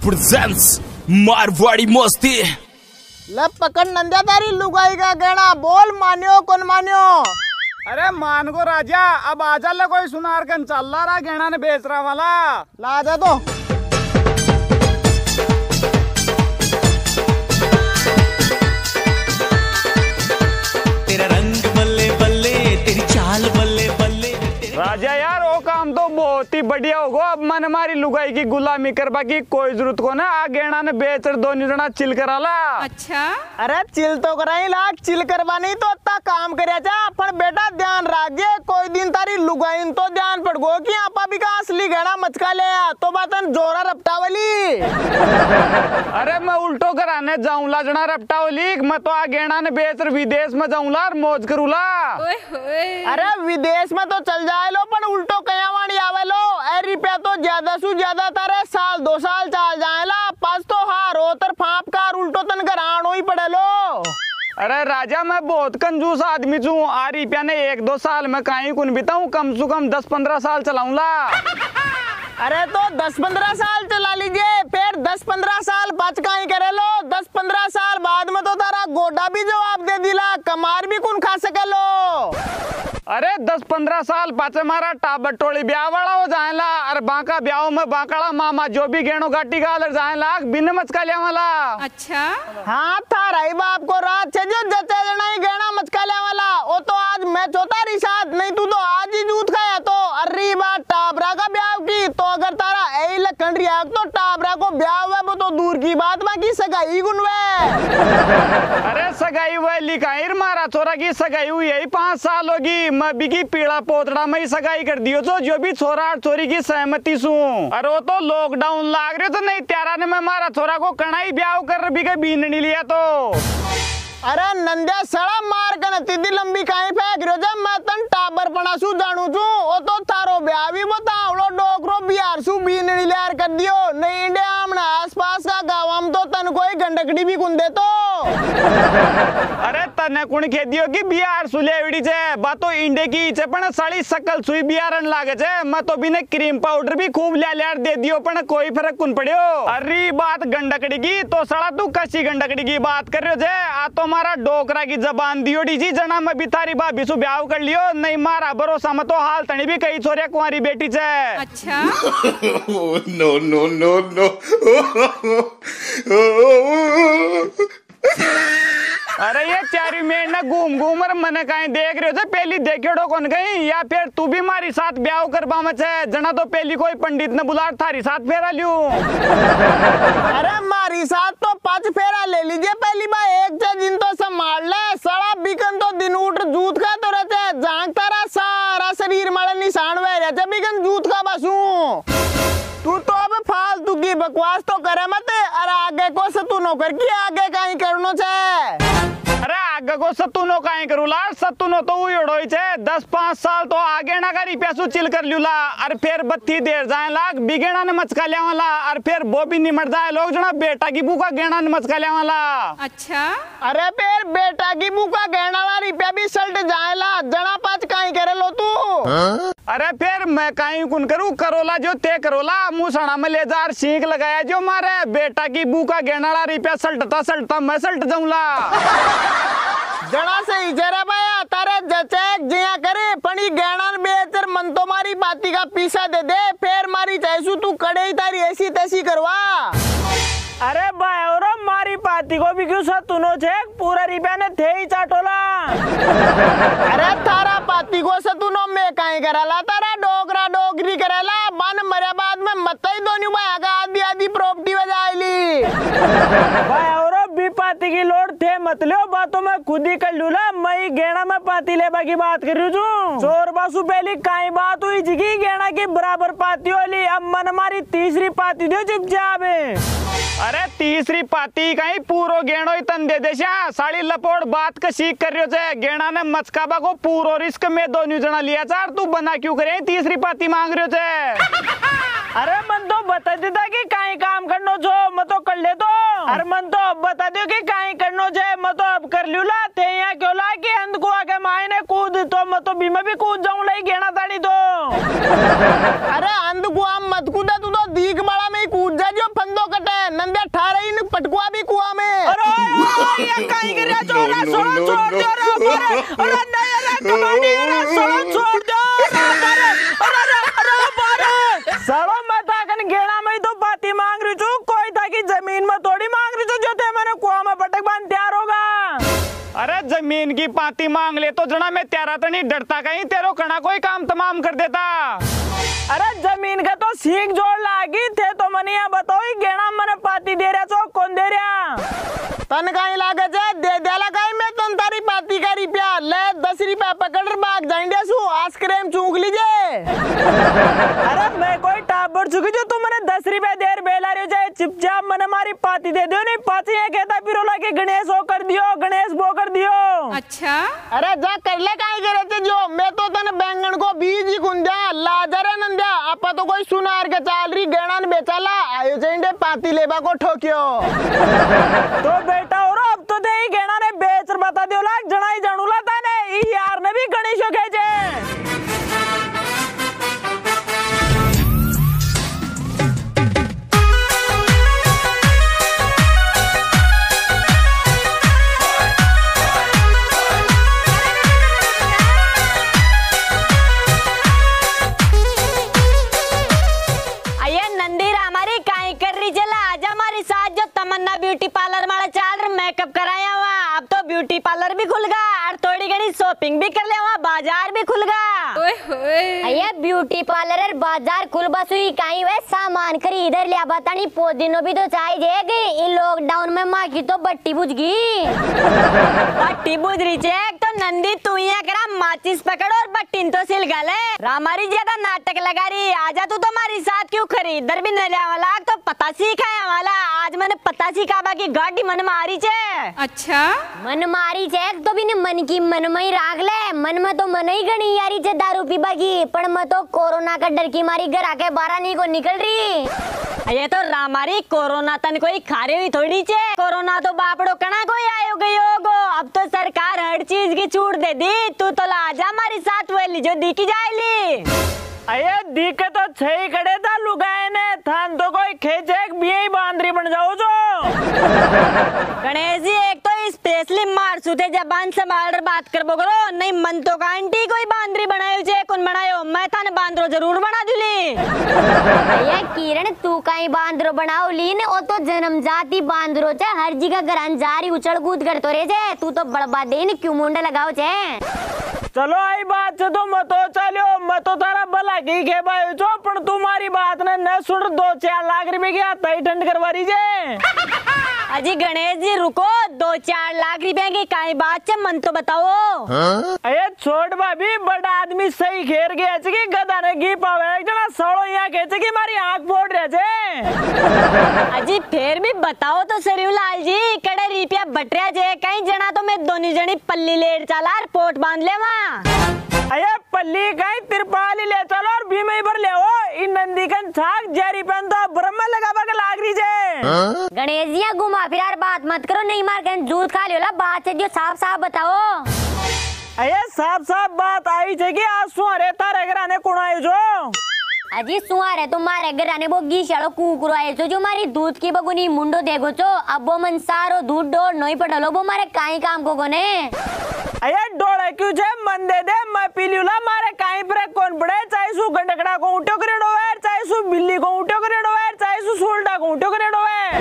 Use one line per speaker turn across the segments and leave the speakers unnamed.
presents Marwari मस्ती।
ले पकड़ नंदिया तारी लुगाई का गहना, बोल मान्यो कौन मान्यो।
अरे मान को राजा, अब आजा ले कोई सुनार कन चल रहा गहना ने बेच रहा वाला
ला जा तो।
तेरा रंग बल्ले बल्ले, तेरी चाल बल्ले बल्ले।
राजा यार वो काम तो बहुत ही बढ़िया होगा। अब मन हमारी लुगाई की गुलामी करवा की कोई जरूरत को ना। आ गहना ने बेच दोनों जना चिल करा ला।
अच्छा
अरे चिल तो कराई लाख, चिल करवानी तो इतना काम करे जा। पर बेटा ध्यान रखिए, कोई दिन तारी लुगाई तो ध्यान पड़ गो कि आपा भी का असली गहना मचका ले तो बातन जोरा रपटावली।
अरे मैं उल्टो कराने जाऊंला जना रपटावली। मैं तो आ गहना ने बेच विदेश में जाऊंला और मौज करूला।
अरे विदेश में तो चल जाए लो, पर उल्टो कया वाणी आवे लो। ए रुपया तो ज्यादा सु ज्यादा तारे साल 2 साल चल जाएला। पास तो हार होतर फाप का उल्टो तन घरानो ही पड़े लो।
अरे राजा मैं बहुत कंजूस आदमी छू। आ रुपया ने 1-2 साल में कहीं कुन बिताऊं, कम से कम 10-15 साल चलाऊंला।
अरे तो 10-15 साल चला लीजिए, फिर 10-15 साल बच का ही करे लो। 10-15 साल बाद में तो तारा गोडा भी जवाब दे दिला, कमार भी कुन खा सके लो।
अरे 10-15 साल पाचे मारा टाबर टोली ब्याह वाला हो जाएला। अरे बांका ब्याह में बांकाड़ा मामा जो भी गेणो गाटी गालर जाएला बिन मचका लिया वाला।
अच्छा
हाँ था रही बाप को रात से जो जचे जना ही गहना मचका लिया वाला। वो तो आज मैं चौथा रिसाद नहीं, तू तो आज ही जूत खाया। तो अरे बात टाबरा का ब्याह की तो अगर तारा ऐ लखन रिया तो टाबरा को ब्याह हुआ वो तो दूर की बात, बाकी सगाई गुनवे।
अरे सगाई हुआ लिखाई मारा छोरा की सगाई हुई यही 5 साल होगी। मैं बिकी पीड़ा पोतड़ा में ही सगाई कर दियो तो जो भी छोरा और छोरी की सहमति सू। अरे वो तो लॉकडाउन लाग रहे तो नहीं त्यारा ने मैं मारा छोरा को कणाई ब्याह कर भी के बीन नहीं लिया तो।
अरे नंदिया सड़ा मार कर तीदी लंबी काई फेंक रहो जब मैं तन टाबर पना सु जानू छू। ओ तो थारो ब्याह भी बतावड़ो डोकरो बिहार सु बीन नहीं लिया कर दियो। नहीं इंडिया हमने आसपास का गाँव हम तो तन कोई गंडकड़ी भी कुंदे तो।
अरे तने कुण कह दियो कि बिहार सुलेवड़ी छे बातो इंडे की छे पण साली सकल सुई बिहारन लागे छे। मैं तो बिने क्रीम पाउडर भी खूब ल्यार दे दियो पण कोई फर्क कुन पड़ियो। अरे बात गंडकड़ी की तो साला तू कसी गंडकड़ी की बात कर रहे हो छे। आ तो मारा डोकरा की जबान दियोड़ी जी जना मैं भी थारी भाभी सु ब्याह कर लियो। नहीं मारा भरोसा में तो हाल तनी भी कई छोरिया कुंवारी बेटी छे।
अच्छा
No, no, no, no.
अरे ये चारी में ना घूम घूम और मन कहीं देख रहे हो थे पहली देखेड़ो कौन गई या फिर तू भी मारी साथ ब्याह कर बामच है जना तो पहली कोई पंडित ने बुला थारी साथ फेरा लियो।
अरे मारी साथ तो 5 फेरा ले लीजिए पहली बार एक दिन तो संभाल ले। सड़ा बिकन तो दिन उठ जूत का तो रहते जांग तारा सारा शरीर मारे निशान वे रहते बिकन जूत का बसू। तू तो अब फालतू की बकवास तो करे मत। अरे आगे को सतू नौकर की आगे कहीं करनो छे।
अरे आगे को सतुनो काहे करूला, सतुनो तो उड़ोई छे 10-5 साल तो आगे ना करी पैसो चिल कर ल्यूला। और फिर बत्ती देर जाए लाग बिगेना ने मचका लिया वाला। और फिर वो भी निमट जाए लोग जना बेटा की बुका गहना ने मचका लिया वाला।
अच्छा
अरे फिर बेटा की बुका गहना वाला रुपया भी सल्ट जाएला जना 5 काई करे लो तू।
अरे फिर मैं काई कुन करूं करोला जो ते करोला मुसड़ा में ले जार सीख लगाया जो मारे बेटा की बुका गहना वाला रुपया सल्टता मैं सल्ट जाऊंला।
जना से इजरा बाया तारे जचेक जिया करे पनी गहना बेचर मन तो मारी बाती का पीसा दे दे। फिर मारी चाहसू तू कड़े तारी ऐसी तैसी करवा।
अरे बायोरो मारी पाती को भी क्यों सतुनो छे पूरा रुपया ने थे ही चाटोला।
अरे तारा पाती को सतुनो में काई कराला तारा डोगरा डोगरी कराला बन मरे बाद में मत ही दोनों बाया का आधी प्रॉपर्टी बजाईली।
बायोरो भी पाती की लोड थे मत लो बातों में खुद ही कर लूला। मैं गहना में पाती लेबा की बात कर रही हूँ। चोर बासु पहली काई बात हुई जिगी गहना की बराबर पाती होली। अब मन मारी तीसरी पाती दो चुपचाप।
अरे तीसरी पाती कहीं पूरो गेणो ही तन दे देशा साड़ी लपोड़ बात का सीख कर रहे हो। गेणा ने मचकाबा को पूरो रिस्क में दोनों जना लिया चार तू बना क्यों करे तीसरी पाती मांग रहे हो।
अरे मन तो बता देता कि काई काम करनो छो मैं तो कर ले तो। अरे मन तो अब बता दो कि काई करनो छे मैं तो अब कर लूला। थे यहाँ क्यों ला कि अंध को आके मायने कूद तो मैं तो बीमा भी कूद जाऊं लाई गेना ताड़ी तो।
अरे अंध को मत कूदा तू तो दीख बड़ा में कूद जा जो फंदो कटे।
ये कहीं गिरा छोड़ा सोलो छोड़ दो रे अरे नहीं रे कमानी रे सोलो छोड़ दो अरे सालो मैं ताकन गेड़ा में तो पाती मांग रही हूँ कोई था कि जमीन में थोड़ी मांग रही हूँ जो थे मैंने कुआं में पटक बांध तैयार होगा।
अरे जमीन की पाती मांग ले तो जना मैं तेरा तो नहीं डरता कहीं तेरो कणा कोई काम तमाम कर देता।
अरे जमीन का तो सीख जोड़ लागी थे तो मनी बताओ गेड़ा मैंने पाती दे रहा तो कौन दे रहा
तन कहीं लागे जे दे देला कहीं मैं तुम तारी पाती का रुपया ले 10 रुपया पकड़ भाग जाएंगे सु आइसक्रीम चूक लीजिए।
अरे मैं कोई टाबर चुकी जो तुम मैंने 10 रुपया देर बेला रहे जाए चुपचाप मैंने मारी पाती दे दो नहीं पाती है कहता पिरोला के गणेश वो कर दियो गणेश वो कर दियो।
अच्छा
अरे जा कर ले काहे करे थे जो मैं तो तने बैंगन को बीज ही कुंजा लाजरे नंदा आपा तो कोई सुनार के चाल रही गेड़ा ने बेचाला आयो चेंडे पाती लेबा को ठोकियो।
तो बेटा और अब तो दे गेड़ा ने बेच बता दियो लाग जणाई जानूला ताने ई यार ने भी गणेशो खेजे।
ब्यूटी पार्लर माला चाल मेकअप कराया हुआ अब तो ब्यूटी पार्लर भी खुल गया और थोड़ी घड़ी शॉपिंग भी कर ले हुआ बाजार भी खुल गया। ये ब्यूटी पार्लर बाजार खुल बसुई कहीं वे सामान खरीदर लिया बतानी पोदिनो भी तो चाय देगी इन लॉकडाउन में माँ की तो बट्टी बुझ गई बट्टी बुझ रही चेक तो नंदी तू यहाँ करा माचिस पकड़ और बट्टी तो सिल गले रामारी ज्यादा नाटक लगा रही आजा तू तो हमारी साथ क्यों खरीदर भी न लिया वाला तो पता सीखा है वाला आज मैंने पता सीखा बाकी गाड़ी मन मारी चे। अच्छा
मन मारी छे तो भी ने मन की मन में ही राख ले मन में तो मन ही गणी यारी छे दारू पीबा की पण मैं तो कोरोना का डर की मारी घर आके बाहर नहीं को निकल रही।
ये तो रामारी कोरोना तन कोई खारे हुई थोड़ी चे कोरोना तो बापड़ो कना कोई आयो गयो गो अब तो सरकार हर चीज की छूट दे दी तू तो लाजा हमारी साथ वेली जो दी की जाएली।
अये दिक्कत तो छही खड़े था लुगाए ने थान तो कोई खेचे भी बांदरी बन जाओ जो
गणेश जी एक तो स्पेशली मार सुते जबान संभाल बात कर बोगरो नहीं मन तो का आंटी कोई बांदरी बनायो जे कौन बनायो मैं थाने बांदरो जरूर बना दूली।
ये किरण तू कहीं बांदरो बनाओ लीन ओ तो जन्म जाती बांदरो छे हर जगह गरान जारी उछल कूद करतो रे छे तू तो बड़बा देन क्यों मुंडा लगाओ छे।
चलो आई बात से तो मतो चलो मतो तारा भला की के भाई जो पण तुम्हारी बात ने न सुन 2-4 लाख रुपए की आता ही ठंड करवा रही जे।
अजी गणेश जी रुको 2-4 लाख रुपए की काई बात है मन तो बताओ।
अरे छोड़ भाभी बड़ा आदमी सही घेर गया छे कि गधा ने घी पावे एक जना सड़ो यहाँ कहते कि मारी आंख फोड़ रहे छे।
अजी फिर भी बताओ तो सरियो लाल जी कड़े रुपया बट रहा जे कहीं जना तो मैं दोनों जनी पल्ली लेट चला पोट बांध ले वहाँ।
अये पल्ली कहीं तिरपाल ही ले चलो और भी में भर ले ओ इन नंदी कन छाक जेरी पेन तो ब्रह्म लगावा के लाग रही जे।
गणेश जी घुमा फिरार बात मत करो नहीं मार कहीं जूत खा लियो ला बात से जो साफ साफ बताओ।
अये साफ साफ बात आई छे कि आज सुहारे तारे घराने कोण आयो जो
अजी सुहारे तुम्हारे घराने वो गीशाड़ो कुकुरो आयो छो जो मारी दूध की बगुनी मुंडो देखो छो अब वो मन सारो दूध डोर नहीं पड़लो वो मारे काई काम को कोने।
अये डोळे क्यों छे मन दे दे मैं पी लियूला मारे काई पर कौन पड़े चाहे सु गंडकड़ा को उठो करेडो है चाहे सु बिल्ली को उठो करेडो है चाहे सु सुलटा को उठो करेडो है।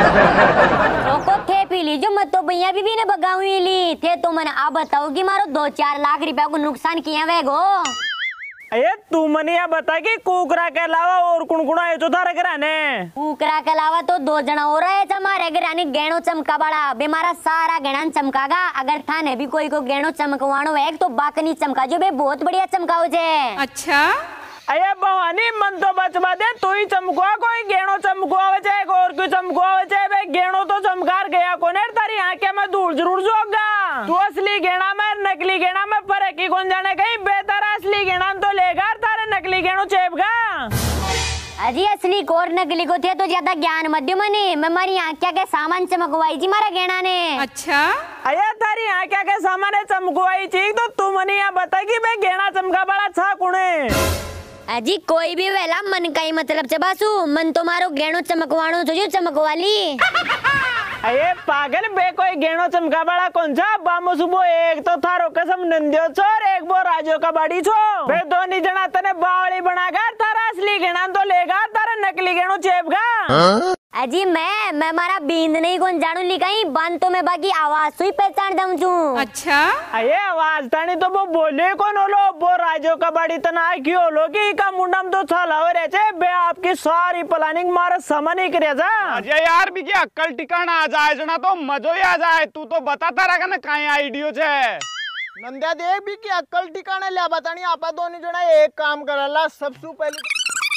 रोको थे पी ली जो मत तो भैया बीबी ने बगावी ली थे तो मैंने आप बताओ कि मारो 2-4 लाख रुपया को नुकसान किया वेगो।
अये तू मनिया बता कि कुकरा के अलावा और कुण आयो छो थारे घराने।
कुकरा के अलावा तो 2 जना और है हमारे घराने गेणो चमका बड़ा बेमारा सारा गेणान चमकागा अगर थाने भी कोई को गेणो चमकवाणो है तो बाकनी चमका जो बे बहुत बढ़िया चमकाओ जे।
अच्छा
अये भवानी मन तो बचवा दे तू ही चमकवा कोई गेणो चमकवावे छे और क्यों चमकवावे छे बे गेणो तो चमकार गया कोने तारी आंखें में धूल जरूर जोगा तू असली गेणा में नकली गेणा में फर्क ही कौन जाने कहीं बेहतर असली गेणा तो लेगा तारे नकली गेणो चेपगा।
अजी असली कोर नकली को थे तो ज्यादा ज्ञान मध्य मनी मैं मारी आंखें के सामान चमकवाई जी मारा गेणा ने।
अच्छा
अये तारी आंखें के सामान चमकवाई चीज तो तू मनी यहाँ बता कि बे गेणा चमका बड़ा छा कुणे।
अजी कोई भी वेला मन का ही मतलब चबासू मन तो मारो गेणो चमकवाणो जो चमकवाली।
अरे पागल बे कोई गेणो चमका बड़ा कौन सा बामो सुबह एक तो थारो कसम नंदियो छो और एक वो राजो का बाड़ी छो बे दोनों जना तने बावली बनागा तारा असली गेणा तो लेगा तारा नकली गेणो चेपगा।
अजी मैं मारा बींद नहीं कौन जानू ली कहीं बंद तो मैं बाकी आवाज सुई पहचान दम छू।
अच्छा
अये आवाज तानी तो वो बोले कौन होलो वो राजो का बाड़ी तना क्यों होलो कि का मुंडम तो छाला हो रहे थे बे आपकी सारी प्लानिंग मारा समा नहीं करे जा।
अजय यार भी क्या अक्कल ठिकाना आ जाए जना तो मजो ही आ जाए तू तो बताता रहा ना कहीं आइडियो छे
नंद्या देख भी की अक्कल ठिकाने लिया बतानी आपा दोनों जना एक काम करला सबसे पहले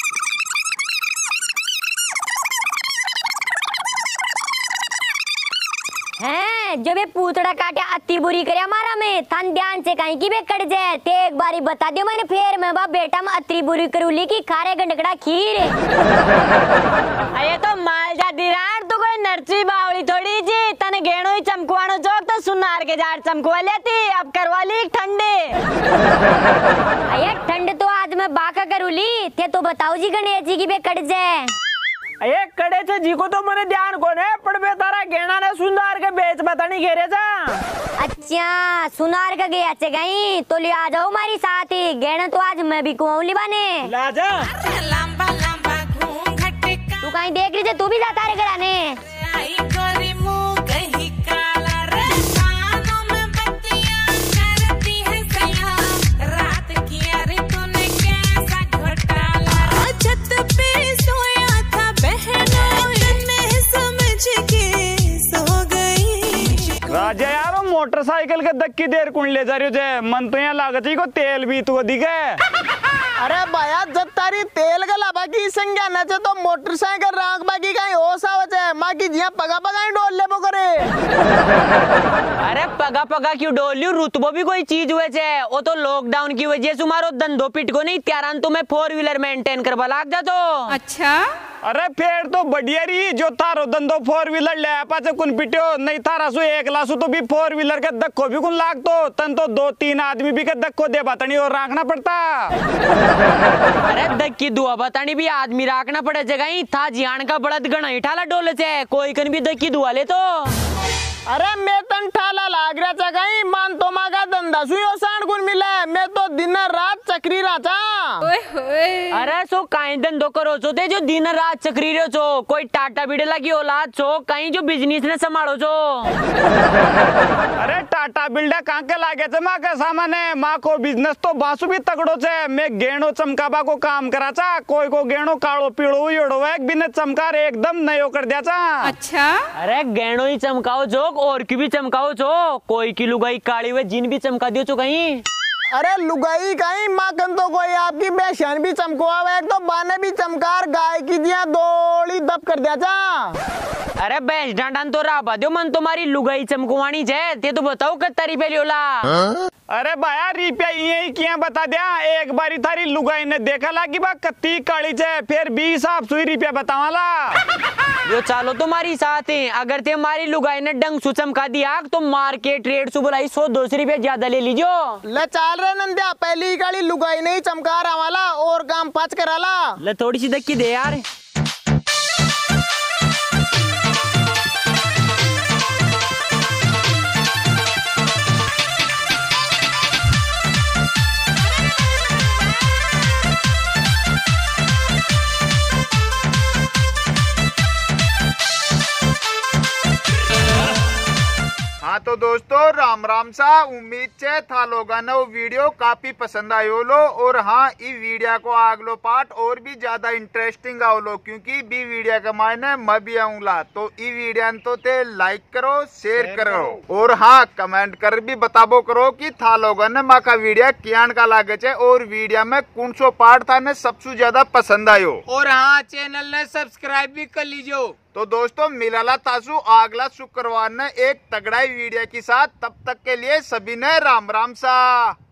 हैं जो बे पूतड़ा काटे अति बुरी करे हमारा में थन ध्यान से कहीं की बे कट जाए ते एक बारी बता दियो मैंने फिर मैं बा बेटा में अति बुरी करूली की खारे गंडकड़ा खीर।
अये तो माल जा दिरार तो कोई नर्ची बावली थोड़ी जी तने गेणो ही चमकवानो जोक तो सुनार के जार चमकवा लेती अब करवा ली ठंडे।
अये ठंड तो आज मैं बाका करूली थे तो बताओ जी गणेश जी की बे कट जाए।
अये कड़े से जी को तो मैंने ध्यान को ने पड़ बे तारा गेणा ने सुंदर के बेच बतानी घेरे जा।
अच्छा सुनार का गया चे गई तो ले आ जाओ हमारी साथ ही गेणा तो आज मैं भी कुआऊली बने
ला जा
लंबा लंबा घूम घटे
तू कहीं देख रही थे तू भी जाता रे घराने
आई गोरी मुंह कहीं काला रे कानों में बत्तियां करती है सलाम रात किया रे तूने कैसा घोटाला छत पे सोया था बहनों ने समझ के सो गई।
राजा यार वो मोटरसाइकिल के धक्की देर कुण ले जा रही हो मन तो यहाँ लागत ही को तेल भी तो दिखे।
अरे भैया जब तारी तेल गला बाकी संज्ञा नचे तो मोटरसाइकिल रांग बाकी कहीं हो सावच है माँ की जिया पगा पगा ही डोल ले बो करे।
अरे पगा पगा क्यों डोलियो रुतबो भी कोई चीज हुए छे वो तो लॉकडाउन की वजह से मारो धंधो पिट को नहीं त्यारान तो मैं 4 व्हीलर मेंटेन करवा लाग जा तो।
अच्छा
अरे फिर तो बढ़िया रही जो थारो धंधो 4 व्हीलर ले पाचे कुन पिट्यो नहीं थारा सु एक लासु तो भी 4 व्हीलर के धक्को भी कुन लाग तो तन तो 2-3 आदमी भी के धक्को दे बतानी और रखना पड़ता।
अरे धक्की दुआ बतानी भी आदमी रखना पड़े जगह था जियान का बड़ा गणा ही ठाला डोले छे कोई कन भी धक्की दुआ ले तो।
अरे मैं तन ठाला लाग रहा था कहीं मान तो माँ का धंधा सुई सांड गुण मिला मैं तो दिन रात चक्री रहा था।
अरे सो कहीं धंधो करो छो ते जो दिन रात चक्री रहो छो कोई टाटा बिड़े लगी औलाद छो कहीं जो बिजनेस ने संभालो छो।
अरे टाटा बिल्डा कहाँ के लागे थे माँ का सामान है माँ को बिजनेस तो बासु भी तगड़ो छे मैं गेणो चमकाबा को काम करा चा कोई को गेणो कालो पीड़ो योड़ो एक बिना चमकार एकदम नयो कर दिया चा।
अच्छा
अरे गेणो ही चमकाओ जो और की भी चमकाओ छो कोई की लुगाई काली हुए जिन भी चमका दियो छो कहीं।
अरे लुगाई कहीं माकन तो कोई आपकी बेशन भी चमकवा एक तो बाने भी चमकार गाय की जिया दौड़ी दब कर दिया था।
अरे बेच डांडन तो राबा दो मन तुम्हारी लुगाई चमकवानी छे ते तो बताओ कत्ता रिपे लियोला।
अरे भाया रिपया यही किया बता दिया एक बारी थारी लुगाई ने देखा लागी बा कत्ती काली छे फिर 20 आप सुई रिपया बतावाला।
यो चालो तुम्हारी साथ है अगर ते हमारी लुगाई ने डंग सु चमका दिया तो मार्केट रेट सु बुलाई 100-200 रुपया ज्यादा ले लीजो।
ले चाल रहे नंदिया पहली गाड़ी लुगाई नहीं चमका रहा वाला और काम पाँच कराला
ले थोड़ी सी धक्की दे यार।
हाँ तो दोस्तों राम राम सा उम्मीद छे था लोगों ने वो वीडियो काफी पसंद आयो लो और हाँ इस वीडियो को आगलो पार्ट और भी ज्यादा इंटरेस्टिंग आओ लो क्योंकि बी वीडियो के मायने मैं भी आऊंगा तो इस वीडियो तो ते लाइक करो शेयर करो और हाँ कमेंट कर भी बताबो करो कि था लोगों ने माँ का वीडियो कियान का लागे छे और वीडियो में कौन सो पार्ट था ने सबसे ज्यादा पसंद आयो और हाँ चैनल ने सब्सक्राइब भी कर लीजिए। तो दोस्तों मिलाला तासु अगला शुक्रवार ने एक तगड़ा वीडियो के साथ तब तक के लिए सभी ने राम राम सा।